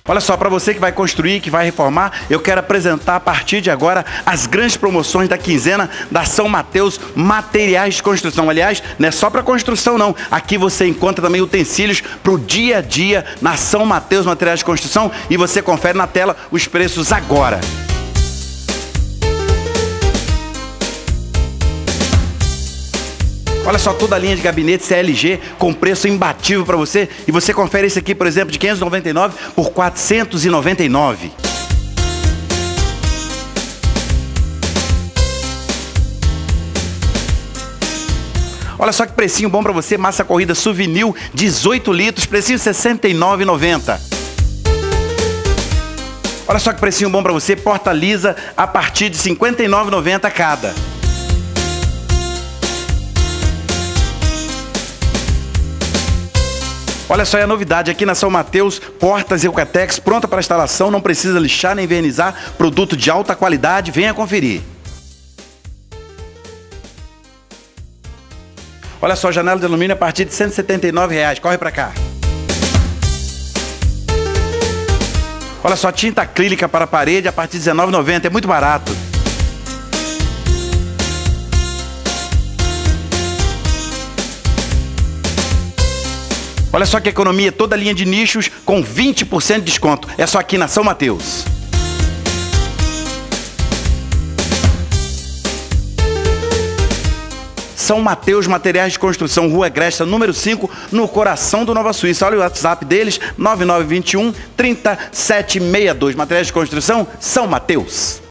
Olha só, para você que vai construir, que vai reformar, eu quero apresentar a partir de agora as grandes promoções da quinzena da São Mateus Materiais de Construção. Aliás, não é só para construção não, aqui você encontra também utensílios para o dia a dia na São Mateus Materiais de Construção e você confere na tela os preços agora. Olha só, toda a linha de gabinetes CLG com preço imbatível para você. E você confere esse aqui, por exemplo, de R$ 599 por R$ 499. Olha só que precinho bom para você, massa corrida Suvinil, 18 litros, precinho R$ 69,90. Olha só que precinho bom para você, porta lisa a partir de R$ 59,90 cada. Olha só, é a novidade aqui na São Mateus, portas Eucatex, pronta para instalação, não precisa lixar nem vernizar, produto de alta qualidade, venha conferir. Olha só, janela de alumínio a partir de R$ 179,00, corre para cá. Olha só, tinta acrílica para a parede a partir de R$ 19,90, é muito barato. Olha só que economia, toda a linha de nichos com 20% de desconto. É só aqui na São Mateus. São Mateus Materiais de Construção, Rua Agresta, número 5, no coração do Nova Suíça. Olha o WhatsApp deles, 9921 3762. Materiais de Construção, São Mateus.